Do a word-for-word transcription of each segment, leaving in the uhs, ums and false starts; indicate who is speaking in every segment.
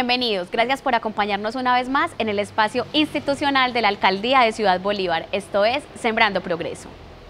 Speaker 1: Bienvenidos, gracias por acompañarnos una vez más en el espacio institucional de la Alcaldía de Ciudad Bolívar. Esto es Sembrando Progreso.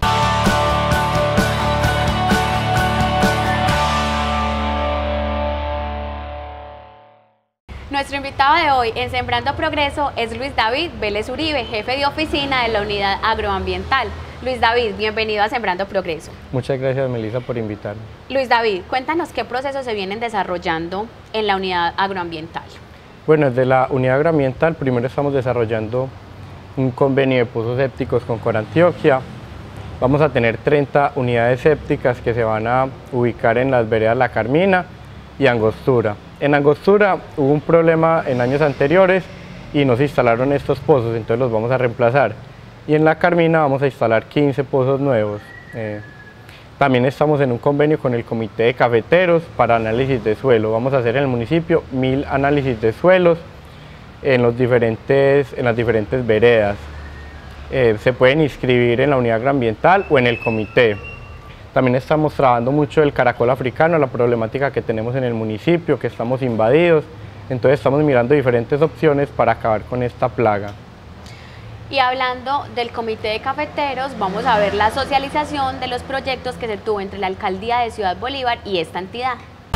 Speaker 1: Nuestro invitado de hoy en Sembrando Progreso es Luis David Vélez Uribe, jefe de oficina de la Unidad Agroambiental. Luis David, bienvenido a Sembrando Progreso.
Speaker 2: Muchas gracias, Melissa, por invitarme.
Speaker 1: Luis David, cuéntanos qué procesos se vienen desarrollando en la Unidad Agroambiental.
Speaker 2: Bueno, desde la Unidad Agroambiental primero estamos desarrollando un convenio de pozos sépticos con Corantioquia. Vamos a tener treinta unidades sépticas que se van a ubicar en las veredas La Carmina y Angostura. En Angostura hubo un problema en años anteriores y no se instalaron estos pozos, entonces los vamos a reemplazar. Y en La Carmina vamos a instalar quince pozos nuevos. Eh, también estamos en un convenio con el Comité de Cafeteros para análisis de suelo. Vamos a hacer en el municipio mil análisis de suelos en, los diferentes, en las diferentes veredas. Eh, se pueden inscribir en la unidad agroambiental o en el comité. También estamos trabajando mucho el caracol africano, la problemática que tenemos en el municipio, que estamos invadidos. Entonces estamos mirando diferentes opciones para acabar con esta plaga.
Speaker 1: Y hablando del Comité de Cafeteros, vamos a ver la socialización de los proyectos que se tuvo entre la Alcaldía de Ciudad Bolívar y esta entidad.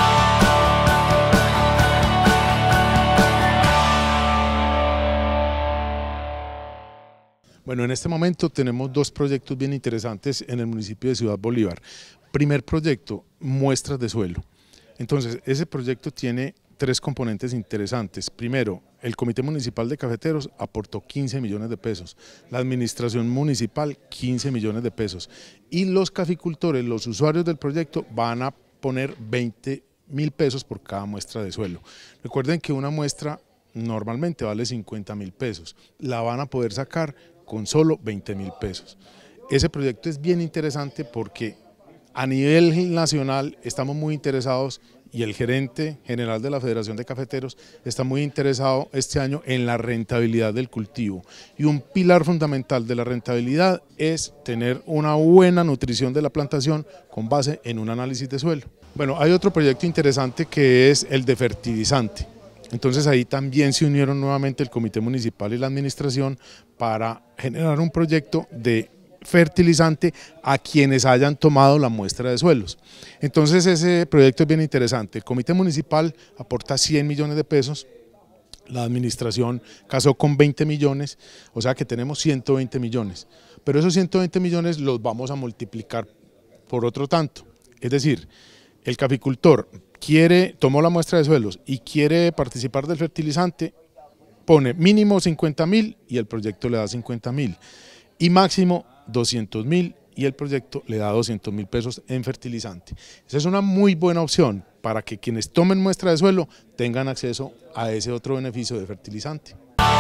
Speaker 3: Bueno, en este momento tenemos dos proyectos bien interesantes en el municipio de Ciudad Bolívar. Primer proyecto, muestras de suelo. Entonces, ese proyecto tiene tres componentes interesantes. Primero, el Comité Municipal de Cafeteros aportó quince millones de pesos, la Administración Municipal quince millones de pesos y los caficultores, los usuarios del proyecto, van a poner veinte mil pesos por cada muestra de suelo. Recuerden que una muestra normalmente vale cincuenta mil pesos, la van a poder sacar con solo veinte mil pesos. Ese proyecto es bien interesante porque a nivel nacional estamos muy interesados y el gerente general de la Federación de Cafeteros está muy interesado este año en la rentabilidad del cultivo. Y un pilar fundamental de la rentabilidad es tener una buena nutrición de la plantación con base en un análisis de suelo. Bueno, hay otro proyecto interesante que es el de fertilizante. Entonces ahí también se unieron nuevamente el Comité Municipal y la Administración para generar un proyecto de fertilizante a quienes hayan tomado la muestra de suelos. Entonces ese proyecto es bien interesante. El Comité Municipal aporta cien millones de pesos, la administración casó con veinte millones, o sea que tenemos ciento veinte millones, pero esos ciento veinte millones los vamos a multiplicar por otro tanto, es decir, el caficultor quiere, tomó la muestra de suelos y quiere participar del fertilizante, pone mínimo cincuenta mil y el proyecto le da cincuenta mil y máximo doscientos mil y el proyecto le da doscientos mil pesos en fertilizante. Esa es una muy buena opción para que quienes tomen muestra de suelo tengan acceso a ese otro beneficio de fertilizante.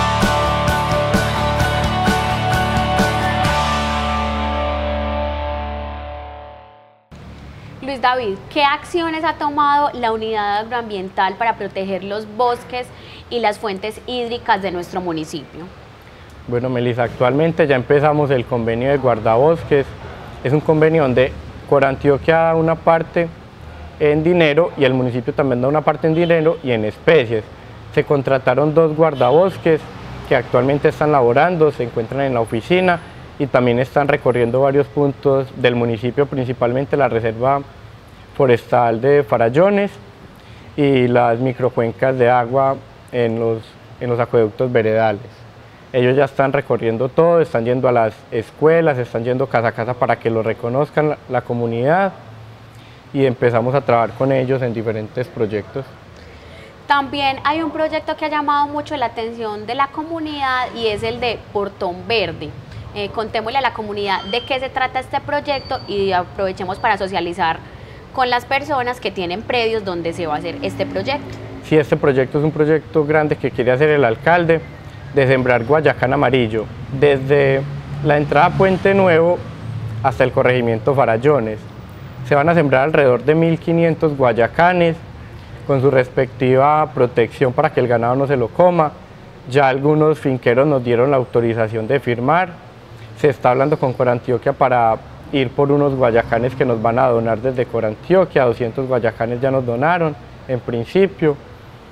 Speaker 1: Luis David, ¿qué acciones ha tomado la Unidad Agroambiental para proteger los bosques y las fuentes hídricas de nuestro municipio?
Speaker 2: Bueno, Melissa, actualmente ya empezamos el convenio de guardabosques. Es un convenio donde Corantioquia da una parte en dinero y el municipio también da una parte en dinero y en especies. Se contrataron dos guardabosques que actualmente están laborando, se encuentran en la oficina y también están recorriendo varios puntos del municipio, principalmente la reserva forestal de Farallones y las microcuencas de agua en los, en los acueductos veredales. Ellos ya están recorriendo todo, están yendo a las escuelas, están yendo casa a casa para que lo reconozcan la, la comunidad y empezamos a trabajar con ellos en diferentes proyectos.
Speaker 1: También hay un proyecto que ha llamado mucho la atención de la comunidad y es el de Portón Verde. Eh, contémosle a la comunidad de qué se trata este proyecto y aprovechemos para socializar con las personas que tienen predios donde se va a hacer este proyecto.
Speaker 2: Sí, este proyecto es un proyecto grande que quiere hacer el alcalde, de sembrar guayacán amarillo, desde la entrada a Puente Nuevo hasta el corregimiento Farallones. Se van a sembrar alrededor de mil quinientos guayacanes, con su respectiva protección para que el ganado no se lo coma. Ya algunos finqueros nos dieron la autorización de firmar. Se está hablando con Corantioquia para ir por unos guayacanes que nos van a donar desde Corantioquia, doscientos guayacanes ya nos donaron en principio.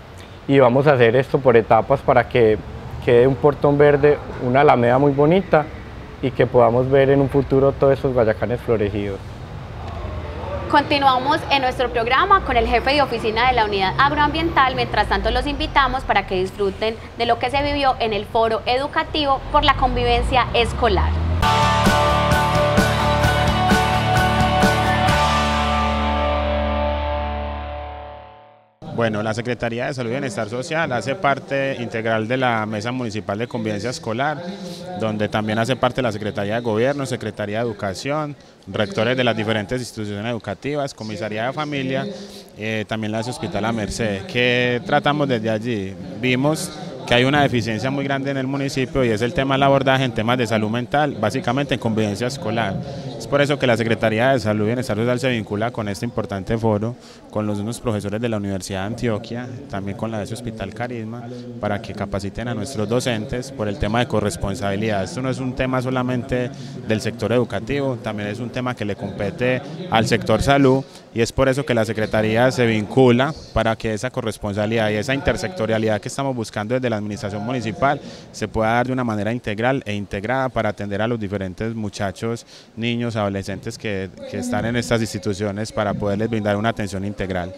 Speaker 2: y vamos a hacer esto por etapas para que quede un portón verde, una alameda muy bonita y que podamos ver en un futuro todos esos guayacanes florecidos.
Speaker 1: Continuamos en nuestro programa con el jefe de oficina de la unidad agroambiental. Mientras tanto, los invitamos para que disfruten de lo que se vivió en el foro educativo por la convivencia escolar.
Speaker 4: Bueno, la Secretaría de Salud y Bienestar Social hace parte integral de la Mesa Municipal de Convivencia Escolar, donde también hace parte la Secretaría de Gobierno, Secretaría de Educación, rectores de las diferentes instituciones educativas, Comisaría de Familia, eh, también la de Hospital La Merced. ¿Qué tratamos desde allí? Vimos que hay una deficiencia muy grande en el municipio y es el tema del abordaje en temas de salud mental, básicamente en convivencia escolar. Es por eso que la Secretaría de Salud y Bienestar Social se vincula con este importante foro, con los unos profesores de la Universidad de Antioquia, también con la de ese Hospital Carisma, para que capaciten a nuestros docentes por el tema de corresponsabilidad. Esto no es un tema solamente del sector educativo, también es un tema que le compete al sector salud, y es por eso que la Secretaría se vincula para que esa corresponsabilidad y esa intersectorialidad que estamos buscando desde la administración municipal se pueda dar de una manera integral e integrada para atender a los diferentes muchachos, niños, adolescentes que, que están en estas instituciones para poderles brindar una atención integral.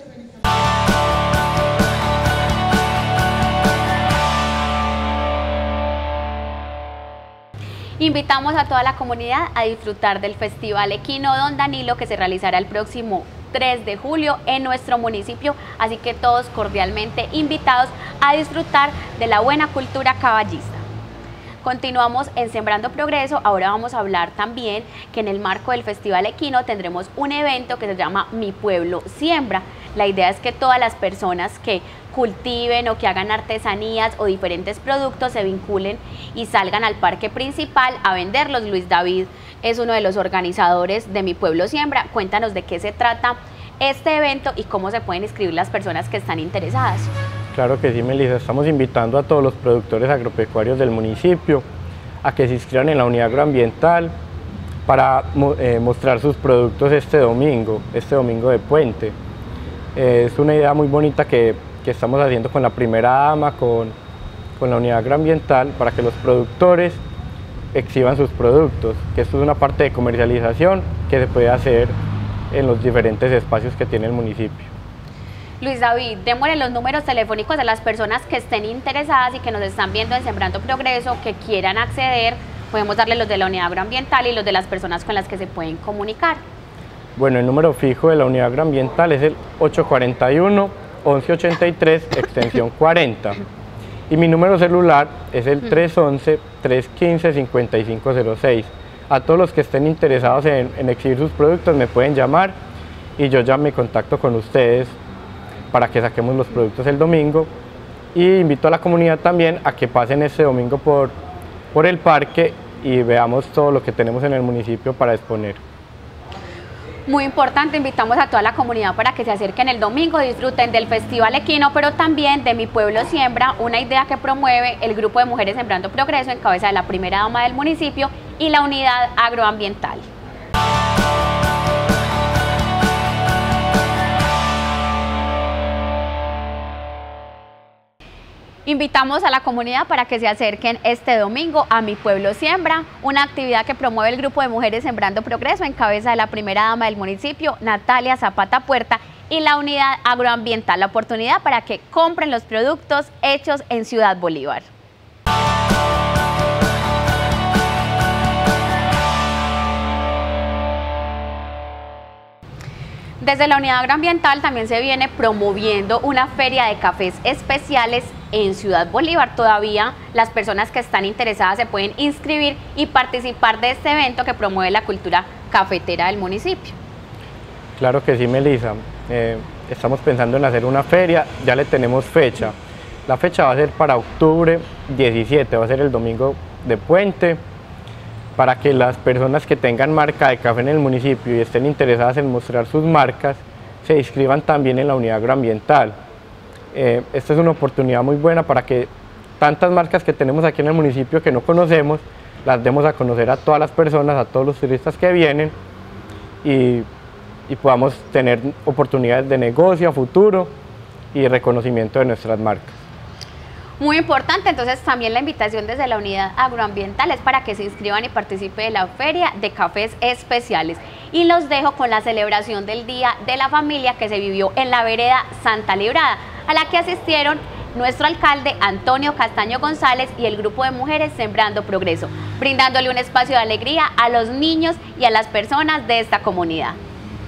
Speaker 1: Invitamos a toda la comunidad a disfrutar del Festival Equino Don Danilo, que se realizará el próximo tres de julio en nuestro municipio, así que todos cordialmente invitados a disfrutar de la buena cultura caballista. Continuamos en Sembrando Progreso. Ahora vamos a hablar también que en el marco del Festival Equino tendremos un evento que se llama Mi Pueblo Siembra. La idea es que todas las personas que cultiven o que hagan artesanías o diferentes productos se vinculen y salgan al parque principal a venderlos. Luis David es uno de los organizadores de Mi Pueblo Siembra. Cuéntanos de qué se trata este evento y cómo se pueden inscribir las personas que están interesadas.
Speaker 2: Claro que sí, Melissa. Estamos invitando a todos los productores agropecuarios del municipio a que se inscriban en la unidad agroambiental para eh, mostrar sus productos este domingo, este domingo de puente. Eh, es una idea muy bonita que, que estamos haciendo con la primera dama, con, con la unidad agroambiental, para que los productores exhiban sus productos, que esto es una parte de comercialización que se puede hacer en los diferentes espacios que tiene el municipio.
Speaker 1: Luis David, démosle los números telefónicos a las personas que estén interesadas y que nos están viendo en Sembrando Progreso, que quieran acceder. Podemos darle los de la unidad agroambiental y los de las personas con las que se pueden comunicar.
Speaker 2: Bueno, el número fijo de la unidad agroambiental es el ocho cuatro uno, once ochenta y tres, extensión cuarenta. Y mi número celular es el tres once, tres quince, cincuenta y cinco cero seis. A todos los que estén interesados en, en exhibir sus productos me pueden llamar y yo ya me contacto con ustedes para que saquemos los productos el domingo, y invito a la comunidad también a que pasen este domingo por, por el parque y veamos todo lo que tenemos en el municipio para exponer.
Speaker 1: Muy importante, invitamos a toda la comunidad para que se acerquen el domingo, disfruten del Festival Equino, pero también de Mi Pueblo Siembra, una idea que promueve el Grupo de Mujeres Sembrando Progreso en cabeza de la primera dama del municipio y la unidad agroambiental. Invitamos a la comunidad para que se acerquen este domingo a Mi Pueblo Siembra, una actividad que promueve el Grupo de Mujeres Sembrando Progreso en cabeza de la primera dama del municipio, Natalia Zapata Puerta, y la unidad agroambiental. La oportunidad para que compren los productos hechos en Ciudad Bolívar. Desde la unidad agroambiental también se viene promoviendo una feria de cafés especiales en Ciudad Bolívar. Todavía las personas que están interesadas se pueden inscribir y participar de este evento que promueve la cultura cafetera del municipio.
Speaker 2: Claro que sí, Melissa. Eh, estamos pensando en hacer una feria, ya le tenemos fecha. La fecha va a ser para octubre diecisiete, va a ser el domingo de puente, para que las personas que tengan marca de café en el municipio y estén interesadas en mostrar sus marcas, se inscriban también en la unidad agroambiental. Eh, esta es una oportunidad muy buena para que tantas marcas que tenemos aquí en el municipio que no conocemos, las demos a conocer a todas las personas, a todos los turistas que vienen, y, y podamos tener oportunidades de negocio a futuro y reconocimiento de nuestras marcas.
Speaker 1: Muy importante, entonces también la invitación desde la unidad agroambiental es para que se inscriban y participen de la feria de cafés especiales. Y los dejo con la celebración del Día de la Familia que se vivió en la vereda Santa Librada, a la que asistieron nuestro alcalde Antonio Castaño González y el grupo de mujeres Sembrando Progreso, brindándole un espacio de alegría a los niños y a las personas de esta comunidad.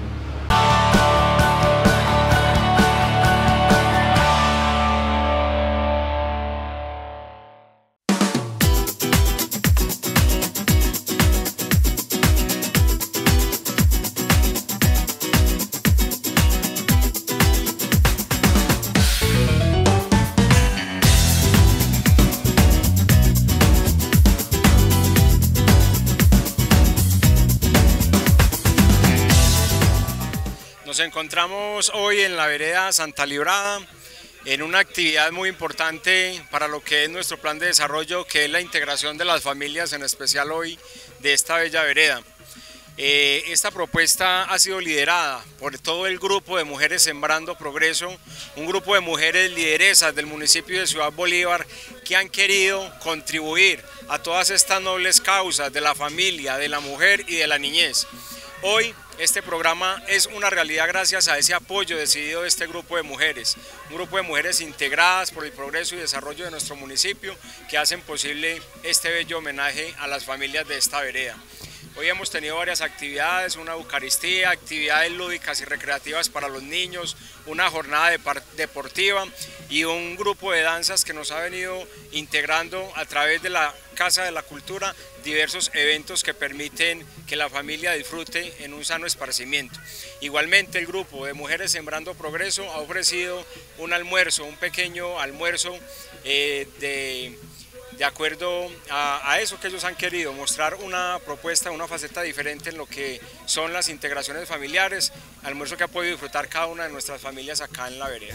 Speaker 5: Nos encontramos hoy en la vereda Santa Librada en una actividad muy importante para lo que es nuestro plan de desarrollo, que es la integración de las familias, en especial hoy de esta bella vereda. Eh, esta propuesta ha sido liderada por todo el grupo de Mujeres Sembrando Progreso, un grupo de mujeres lideresas del municipio de Ciudad Bolívar que han querido contribuir a todas estas nobles causas de la familia, de la mujer y de la niñez. Hoy este programa es una realidad gracias a ese apoyo decidido de este grupo de mujeres, un grupo de mujeres integradas por el progreso y desarrollo de nuestro municipio que hacen posible este bello homenaje a las familias de esta vereda. Hoy hemos tenido varias actividades, una eucaristía, actividades lúdicas y recreativas para los niños, una jornada deportiva y un grupo de danzas que nos ha venido integrando a través de la Casa de la Cultura diversos eventos que permiten que la familia disfrute en un sano esparcimiento. Igualmente el grupo de Mujeres Sembrando Progreso ha ofrecido un almuerzo, un pequeño almuerzo eh, de... de acuerdo a, a eso que ellos han querido, mostrar una propuesta, una faceta diferente en lo que son las integraciones familiares, almuerzo que ha podido disfrutar cada una de nuestras familias acá en la vereda.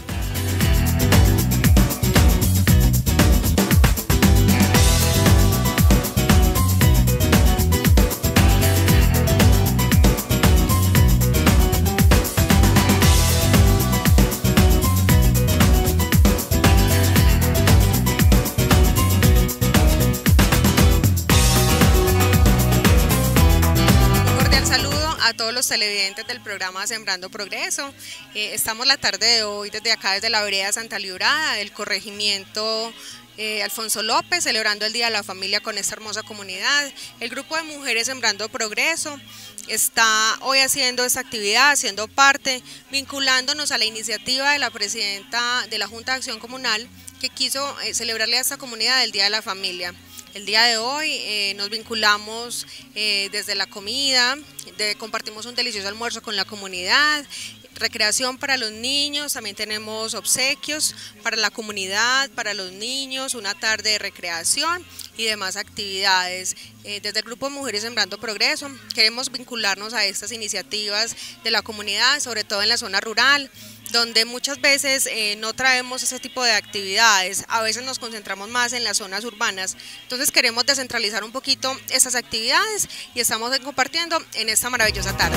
Speaker 6: A todos los televidentes del programa Sembrando Progreso. Eh, estamos la tarde de hoy desde acá, desde la vereda Santa Librada, del corregimiento eh, Alfonso López, celebrando el Día de la Familia con esta hermosa comunidad. El grupo de Mujeres Sembrando Progreso está hoy haciendo esta actividad, haciendo parte, vinculándonos a la iniciativa de la presidenta de la Junta de Acción Comunal, que quiso eh, celebrarle a esta comunidad el Día de la Familia. El día de hoy eh, nos vinculamos eh, desde la comida, de, compartimos un delicioso almuerzo con la comunidad, recreación para los niños, también tenemos obsequios para la comunidad, para los niños, una tarde de recreación y demás actividades. Eh, desde el grupo de Mujeres Sembrando Progreso queremos vincularnos a estas iniciativas de la comunidad, sobre todo en la zona rural, donde muchas veces eh, no traemos ese tipo de actividades, a veces nos concentramos más en las zonas urbanas, entonces queremos descentralizar un poquito esas actividades y estamos compartiendo en esta maravillosa tarde.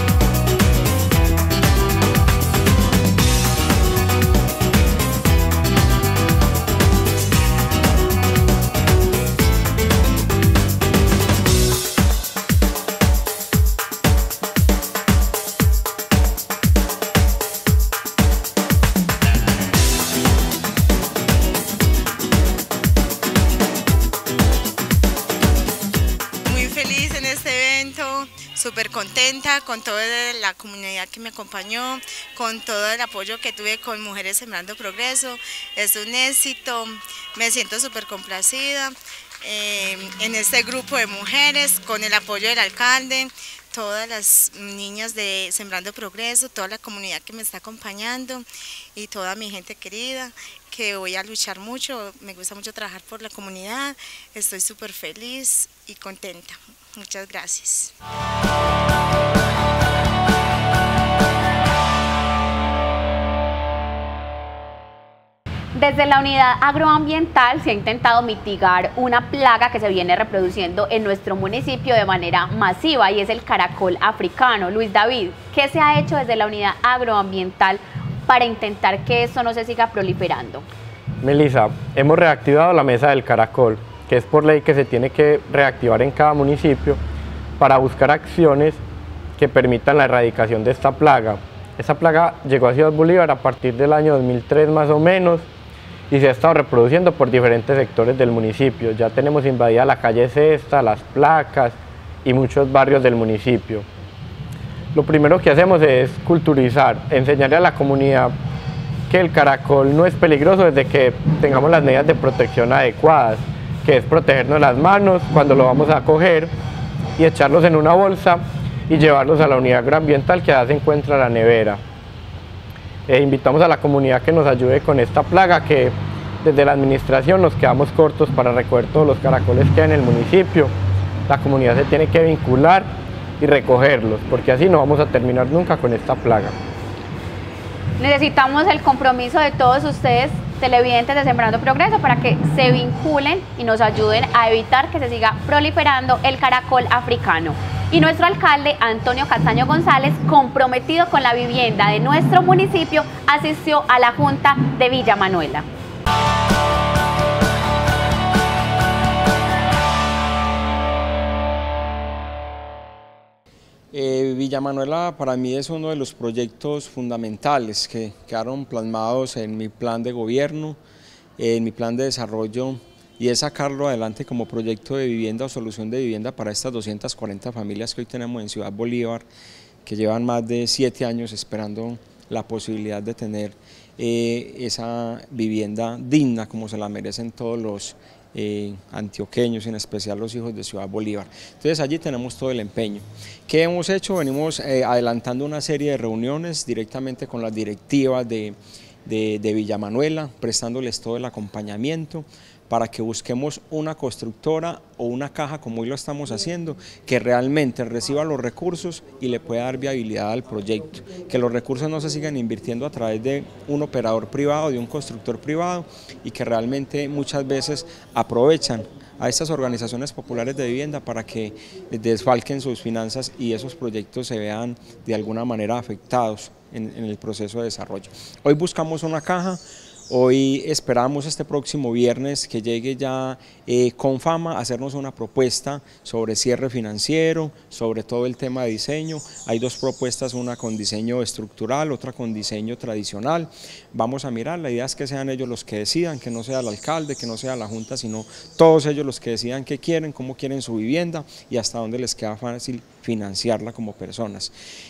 Speaker 7: Súper contenta con toda la comunidad que me acompañó, con todo el apoyo que tuve con Mujeres Sembrando Progreso. Es un éxito, me siento súper complacida eh, en este grupo de mujeres, con el apoyo del alcalde, todas las niñas de Sembrando Progreso, toda la comunidad que me está acompañando y toda mi gente querida, que voy a luchar mucho. Me gusta mucho trabajar por la comunidad, estoy súper feliz y contenta. Muchas gracias.
Speaker 1: Desde la unidad agroambiental se ha intentado mitigar una plaga que se viene reproduciendo en nuestro municipio de manera masiva y es el caracol africano. Luis David, ¿qué se ha hecho desde la unidad agroambiental para intentar que esto no se siga proliferando?
Speaker 2: Melissa, hemos reactivado la Mesa del Caracol, que es por ley que se tiene que reactivar en cada municipio para buscar acciones que permitan la erradicación de esta plaga. Esta plaga llegó a Ciudad Bolívar a partir del año dos mil tres más o menos y se ha estado reproduciendo por diferentes sectores del municipio. Ya tenemos invadida la calle Cesta, las placas y muchos barrios del municipio. Lo primero que hacemos es culturizar, enseñarle a la comunidad que el caracol no es peligroso desde que tengamos las medidas de protección adecuadas, que es protegernos las manos cuando lo vamos a coger y echarlos en una bolsa y llevarlos a la unidad agroambiental que allá se encuentra la nevera. Eh, invitamos a la comunidad que nos ayude con esta plaga, que desde la administración nos quedamos cortos para recoger todos los caracoles que hay en el municipio. La comunidad se tiene que vincular y recogerlos, porque así no vamos a terminar nunca con esta plaga.
Speaker 1: Necesitamos el compromiso de todos ustedes, televidentes de Sembrando Progreso, para que se vinculen y nos ayuden a evitar que se siga proliferando el caracol africano. Y nuestro alcalde, Antonio Castaño González, comprometido con la vivienda de nuestro municipio, asistió a la Junta de Villa Manuela.
Speaker 8: Eh, Villa Manuela para mí es uno de los proyectos fundamentales que quedaron plasmados en mi plan de gobierno, en mi plan de desarrollo, y es sacarlo adelante como proyecto de vivienda o solución de vivienda para estas doscientas cuarenta familias que hoy tenemos en Ciudad Bolívar, que llevan más de siete años esperando la posibilidad de tener eh, esa vivienda digna como se la merecen todos los Eh, antioqueños, en especial los hijos de Ciudad Bolívar. Entonces allí tenemos todo el empeño. ¿Qué hemos hecho? Venimos eh, adelantando una serie de reuniones directamente con las directivas de, de, de Villa Manuela, prestándoles todo el acompañamiento para que busquemos una constructora o una caja, como hoy lo estamos haciendo, que realmente reciba los recursos y le pueda dar viabilidad al proyecto, que los recursos no se sigan invirtiendo a través de un operador privado, de un constructor privado, y que realmente muchas veces aprovechan a estas organizaciones populares de vivienda para que desfalquen sus finanzas y esos proyectos se vean de alguna manera afectados en, en el proceso de desarrollo. Hoy buscamos una caja. Hoy esperamos este próximo viernes que llegue ya eh, Confama a hacernos una propuesta sobre cierre financiero, sobre todo el tema de diseño. Hay dos propuestas, una con diseño estructural, otra con diseño tradicional. Vamos a mirar, la idea es que sean ellos los que decidan, que no sea el alcalde, que no sea la junta, sino todos ellos los que decidan qué quieren, cómo quieren su vivienda y hasta dónde les queda fácil financiarla como personas.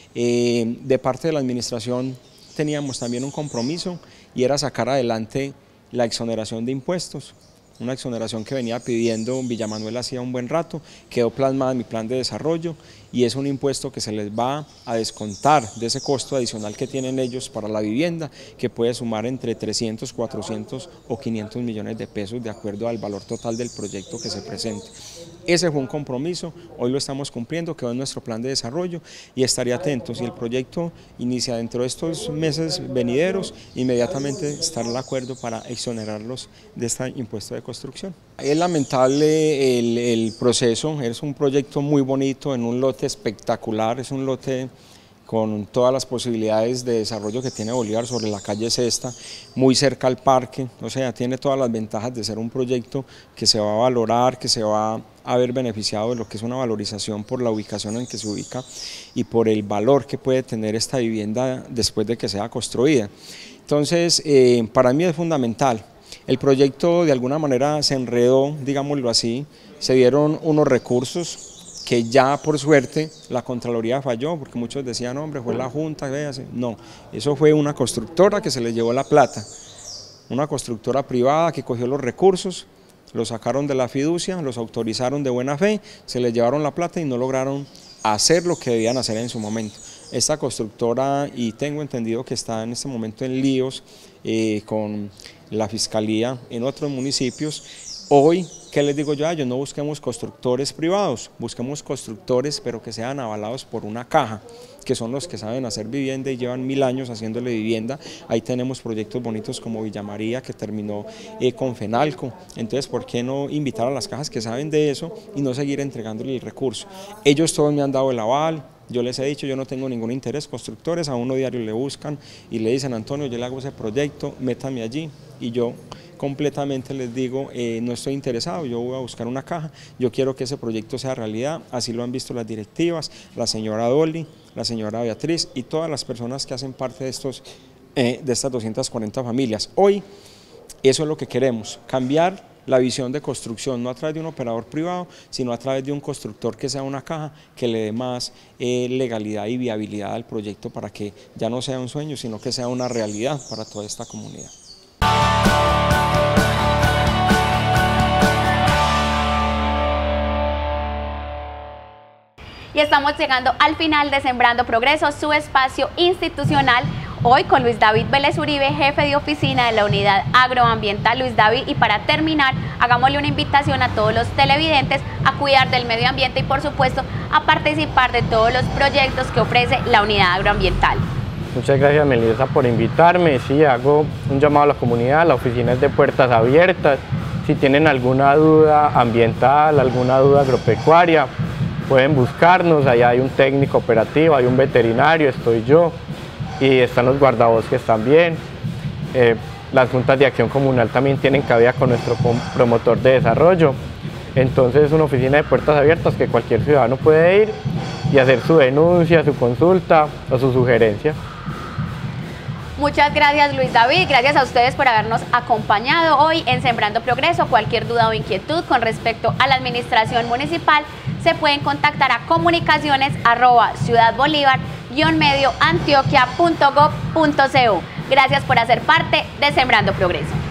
Speaker 8: Eh, de parte de la administración teníamos también un compromiso y era sacar adelante la exoneración de impuestos, una exoneración que venía pidiendo Villa Manuela hacía un buen rato, quedó plasmada en mi plan de desarrollo y es un impuesto que se les va a descontar de ese costo adicional que tienen ellos para la vivienda, que puede sumar entre trescientos, cuatrocientos o quinientos millones de pesos de acuerdo al valor total del proyecto que se presente. Ese fue un compromiso, hoy lo estamos cumpliendo, quedó en nuestro plan de desarrollo y estaría atento. Si el proyecto inicia dentro de estos meses venideros, inmediatamente estará el acuerdo para exonerarlos de este impuesto de construcción. Es lamentable el, el proceso, es un proyecto muy bonito, en un lote espectacular, es un lote con todas las posibilidades de desarrollo que tiene Bolívar sobre la calle Cesta, muy cerca al parque, o sea, tiene todas las ventajas de ser un proyecto que se va a valorar, que se va a ver beneficiado de lo que es una valorización por la ubicación en que se ubica y por el valor que puede tener esta vivienda después de que sea construida. Entonces, eh, para mí es fundamental. El proyecto de alguna manera se enredó, digámoslo así, se dieron unos recursos que ya por suerte la Contraloría falló, porque muchos decían, hombre, fue la Junta, véase. No, eso fue una constructora que se les llevó la plata, una constructora privada que cogió los recursos, los sacaron de la fiducia, los autorizaron de buena fe, se les llevaron la plata y no lograron hacer lo que debían hacer en su momento. Esta constructora, y tengo entendido que está en este momento en líos eh, con la Fiscalía en otros municipios. Hoy, ¿qué les digo yo a ellos? No busquemos constructores privados, busquemos constructores pero que sean avalados por una caja, que son los que saben hacer vivienda y llevan mil años haciéndole vivienda. Ahí tenemos proyectos bonitos como Villa María, que terminó eh, con Fenalco. Entonces, ¿por qué no invitar a las cajas que saben de eso y no seguir entregándole el recurso? Ellos todos me han dado el aval, Yo les he dicho, yo no tengo ningún interés, constructores a uno diario le buscan y le dicen, Antonio, yo le hago ese proyecto, métame allí, y yo completamente les digo, eh, no estoy interesado, yo voy a buscar una caja, yo quiero que ese proyecto sea realidad, así lo han visto las directivas, la señora Dolly, la señora Beatriz y todas las personas que hacen parte de, estos, eh, de estas doscientas cuarenta familias. Hoy eso es lo que queremos, cambiar la visión de construcción, no a través de un operador privado, sino a través de un constructor que sea una caja que le dé más eh, legalidad y viabilidad al proyecto para que ya no sea un sueño, sino que sea una realidad para toda esta comunidad.
Speaker 1: Y estamos llegando al final de Sembrando Progreso, su espacio institucional. Hoy con Luis David Vélez Uribe, jefe de oficina de la Unidad Agroambiental. Luis David, y para terminar, hagámosle una invitación a todos los televidentes a cuidar del medio ambiente y por supuesto a participar de todos los proyectos que ofrece la Unidad Agroambiental.
Speaker 2: Muchas gracias, Melissa, por invitarme. Sí, hago un llamado a la comunidad, la oficina es de puertas abiertas. Si tienen alguna duda ambiental, alguna duda agropecuaria, pueden buscarnos, allá hay un técnico operativo, hay un veterinario, estoy yo, y están los guardabosques también. Eh, las juntas de acción comunal también tienen cabida con nuestro promotor de desarrollo. Entonces es una oficina de puertas abiertas que cualquier ciudadano puede ir y hacer su denuncia, su consulta o su sugerencia.
Speaker 1: Muchas gracias, Luis David, gracias a ustedes por habernos acompañado hoy en Sembrando Progreso. Cualquier duda o inquietud con respecto a la administración municipal se pueden contactar a comunicaciones arroba ciudadbolívar guión medio antioquia punto gob punto co. Gracias por hacer parte de Sembrando Progreso.